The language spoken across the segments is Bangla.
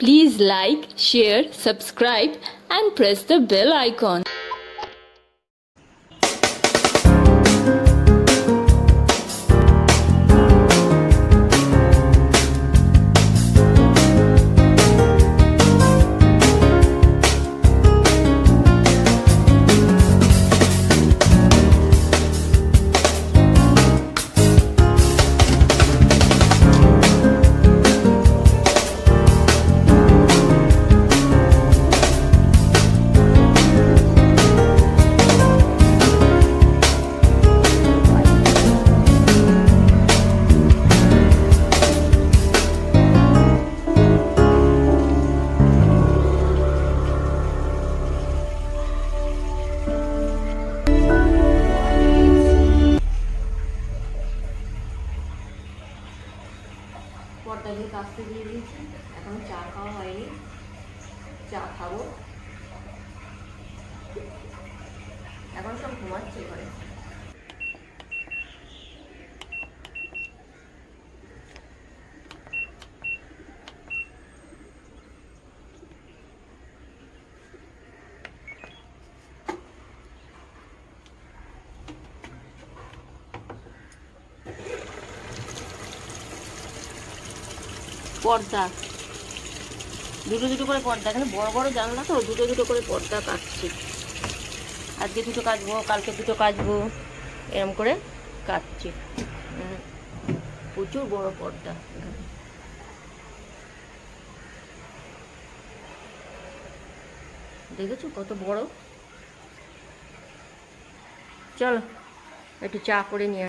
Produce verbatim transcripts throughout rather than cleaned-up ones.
Please like, share, subscribe and press the bell icon. পর্দাগুলো কাস্তে দিয়ে দিয়েছি, এখন চা খাওয়া হয়নি, চা খাবো। এখন সব ঘুমাচ্ছে ঘরে। পর্দা দুটো দুটো করে পর্দা, এখানে বড় বড় জানলা তো দুটো দুটো করে পর্দা কাটছি। আজকে দুটো কাচবো, কালকে দুটো কাচবো, এরকম করে কাটছি। প্রচুর বড় পর্দা এখানে। দেখেছো কত বড়। চলো একটু চা করে নিয়ে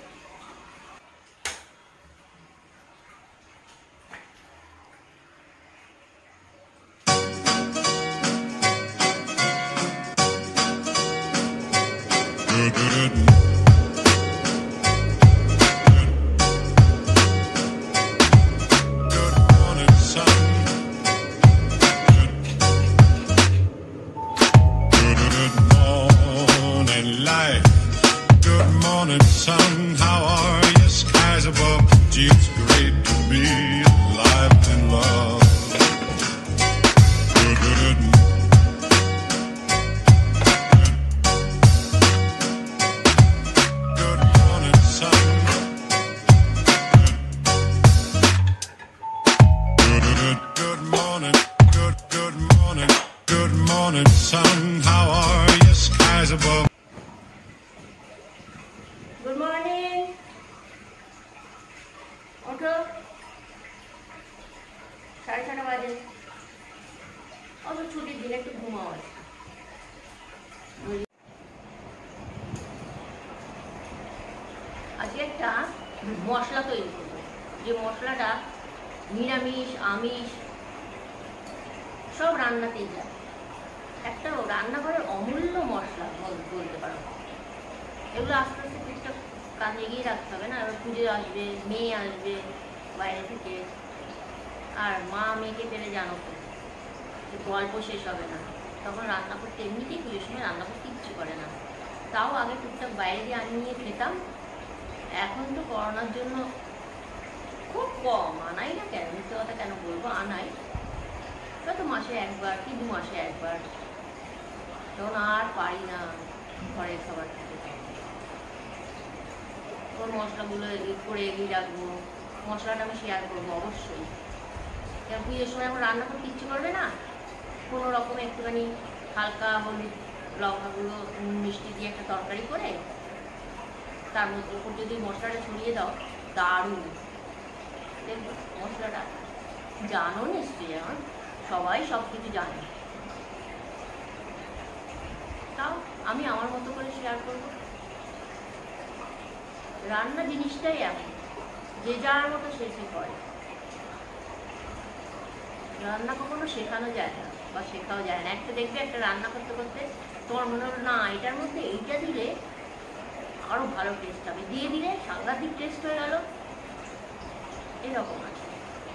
গুড মর্নিং। ওঠো, সাড়ে ছটা বাজে। অত ছুটির দিন একটু ঘুমাও। আজকে একটা মশলা তৈরি করবো, যে মশলাটা নিরামিষ আমিষ সব রান্নাতেই যায়। একটা রান্নাঘরের অমূল্য মশলা বলতে পারো। এগুলো আস্তে আস্তে টুকটাক কাজে এগিয়ে রাখতে হবে না। এবার পুজো আসবে, মেয়ে আসবে বাইরে থেকে, আর মা মেয়েকে পেলে জানো তো গল্প শেষ হবে না। তখন রান্না করতে এমনিতেই পুজোর সময় রান্না করতে ইচ্ছে করে না। তাও আগে টুকটাক বাইরে দিয়ে আনিয়ে খেতাম। এখন তো করোনার জন্য খুব কম, আনাই না কেন, মিথ্যে কথা কেন বলবো, আনাই হয়তো মাসে একবার কি দু মাসে একবার। তখন আর পারি না ঘরের খাবার খেতে। ওর মশলাগুলো এডিট করে এগিয়ে রাখবো। মশলাটা আমি শেয়ার করবো অবশ্যই। কারণ পুজোর সময় এখন রান্না করতে ইচ্ছে করবে না, কোনো রকম একটুখানি হালকা হলুদ লঙ্কাগুলো মিষ্টি দিয়ে একটা তরকারি করে তার মধ্যে উপর যদি মশলাটা ছড়িয়ে দাও, দারুণ। দেখবো মশলাটা জানো নিশ্চয়ই, আমার সবাই সব কিছু জানে, তাও আমি আমার মতো করে শেয়ার করবো। রান্না জিনিসটাই এমন, যে যার মতো সে সে করে। রান্না কখনো শেখানো যায় না বা শেখাও যায় না। একটা দেখবে একটা রান্না করতে করতে তোমার মনে হলো না এটার মধ্যে এইটা দিলে আরো ভালো টেস্ট হবে, দিয়ে দিলে সাংঘাতিক টেস্ট হয়ে গেল, এরকম আছে।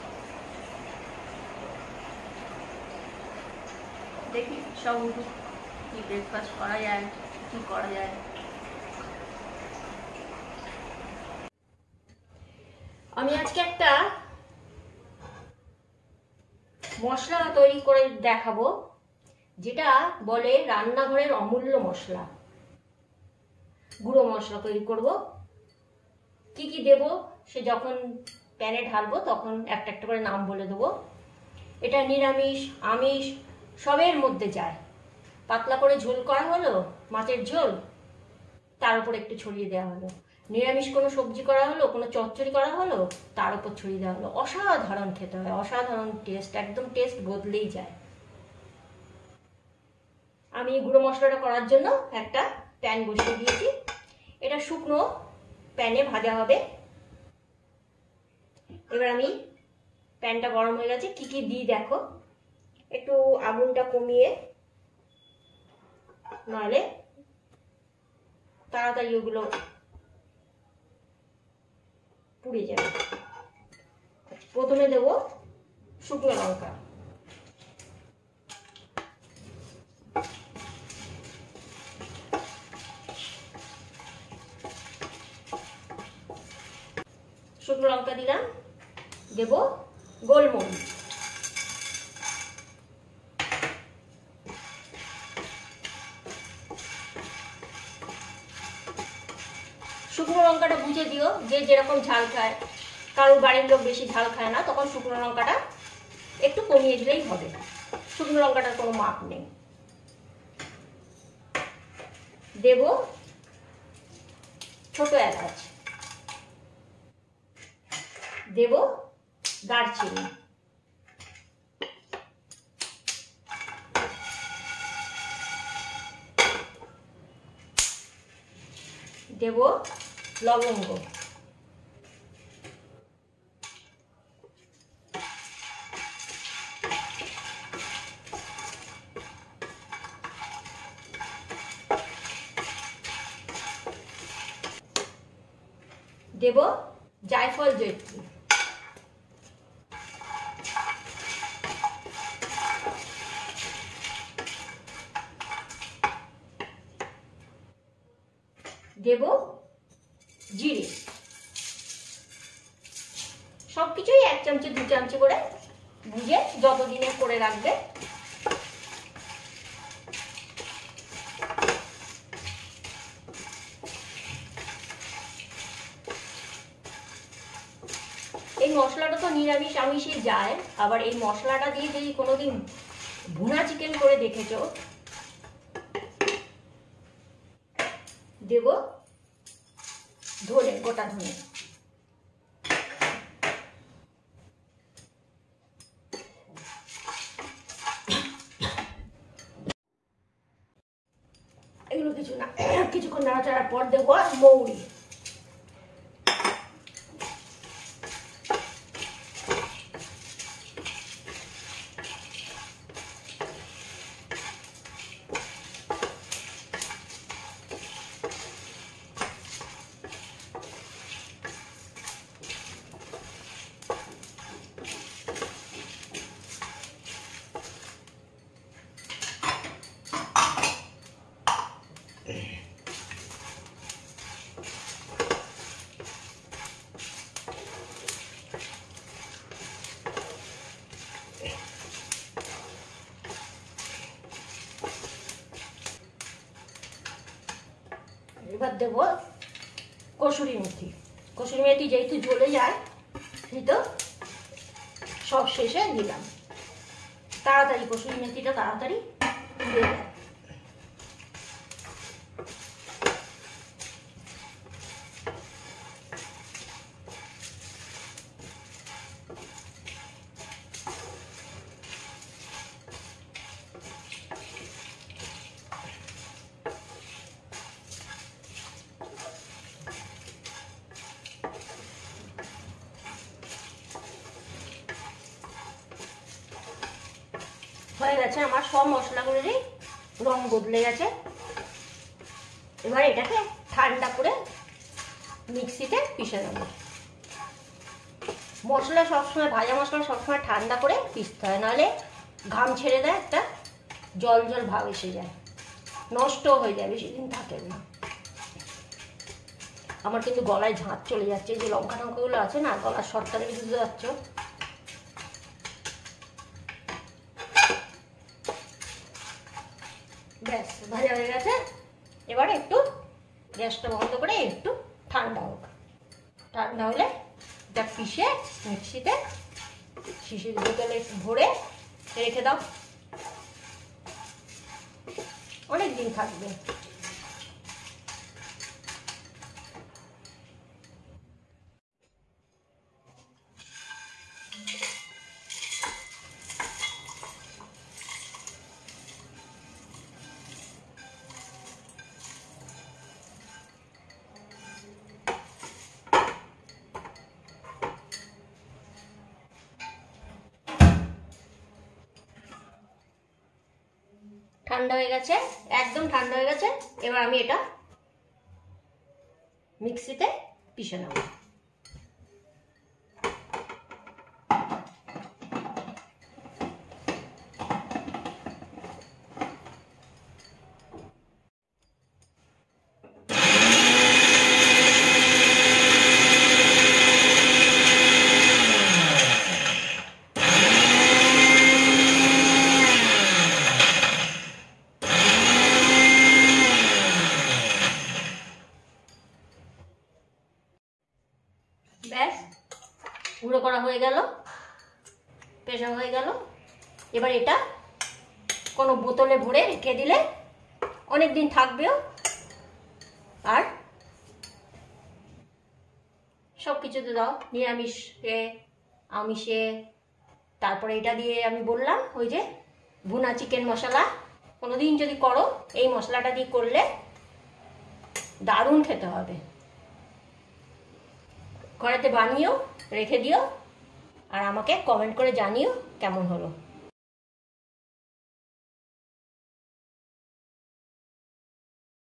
দেখি সব উঠুক, কি ব্রেকফাস্ট করা যায়, কি করা যায়। আমি আজকে একটা মশলা তৈরি করে দেখাবো, যেটা বলে রান্নাঘরের অমূল্য মশলা। গুঁড়ো মশলা তৈরি করব। কি কি দেব সে যখন প্যানে ঢালবো তখন একটা একটা করে নাম বলে দেবো। এটা নিরামিষ আমিষ সবের মধ্যে যায়। পাতলা করে ঝোল করা হলো, মাছের ঝোল, তার উপর একটু ছড়িয়ে দেওয়া হলো। নিরামিষ কোনো সবজি করা হলো, কোনো চচ্চড়ি করা হলো, তার উপর ছড়িয়ে দেওয়া হলো। অসাধারণ খেতে হয়, অসাধারণ টেস্ট, একদম টেস্ট বদলেই যায়। আমি গুঁড়ো মশলাটা করার জন্য একটা প্যান বসিয়ে দিয়েছি। এটা শুকনো প্যানে ভাজা হবে। এবার আমি প্যানটা গরম হয়ে গেছে, কি কি দিই দেখো। একটু আগুনটা কমিয়ে, নাহলে তাড়াতাড়ি ওগুলো পুড়ে যাবে। প্রথমে দেবো শুকনো লঙ্কা, শুকনো লঙ্কা দিলাম। দেব গোলমরিচ, শুকনো লঙ্কাটা বুঝে দিও, যে যেরকম ঝাল খায়। কারোর বাড়ির লোক বেশি ঝাল খায় না, তখন শুকনো লঙ্কাটা একটু কমিয়ে দিলেই হবে। শুকনো লঙ্কাটার কোনো মাপ নেই। দেব ছোট এলাচ, দেব দারচিনি, দেব লবঙ্গ, দেব জায়ফল জয়ত্রী, দেব জিরে। সবকিছুই এক চামচে দু চামচে করে বুঝে যতদিনে করে রাখবে। এই মশলাটা তো নিরামিষ আমিষে যায়। আবার এই মশলাটা দিয়ে যদি কোনোদিন ভুনা চিকেন করে দেখেছো, দেব ধনে, গোটা ধনে, এগুলো কিছু না কিছুক্ষণ নাড়াচাড়ার পর দেবো মৌরি। এবার দেবো কসুরি মেথি। কসুরি মেথি যেহেতু জ্বলে যায় সেহেতু সব শেষে দিলাম। তাড়াতাড়ি কসুরি মেথিটা তাড়াতাড়ি দিয়ে দেয়। হয়ে গেছে আমার সব মশলাগুলোরই রং বদলে গেছে। এবার এটাকে ঠান্ডা করে মিক্সিতে পিষে নেব। মশলা সবসময়, ভাজা মশলা সবসময় ঠান্ডা করে পিষতে হয়, নাহলে ঘাম ছেড়ে দেয়, একটা জল জল ভাব এসে যায়, নষ্ট হয়ে যায়, বেশি দিন থাকে না। আমার কিন্তু গলায় ঝাঁঝ চলে যাচ্ছে, যে লঙ্কা টঙ্কাগুলো আছে না, গলার শর্টটা বুঝতে পারছো। ব্যাস ভাজা হয়ে গেছে। এবার একটু গ্যাসটা বন্ধ করে একটু ঠান্ডা হোক। ঠান্ডা হলে এটা পিষে মিক্সিতে শিশির বোতলে ভরে রেখে দাও, অনেক দিন থাকবে। ঠান্ডা হয়ে গেছে, একদম ঠান্ডা হয়ে গেছে। এবার আমি এটা মিক্সিতে পিষে নেব। ব্যাস গুঁড়ো করা হয়ে গেল, পেশা হয়ে গেল। এবার এটা কোনো বোতলে ভরে রেখে দিলে অনেক দিন থাকবেও, আর সব কিছুতে দাও, নিরামিষে আমিষে। তারপরে এটা দিয়ে আমি বললাম ওই যে ভুনা চিকেন মশলা, কোনোদিন যদি করো এই মশলাটা দিয়ে করলে দারুণ খেতে হবে। ঘরেতে বানিয়েও রেখে দিও আর আমাকে কমেন্ট করে জানিও কেমন হলো।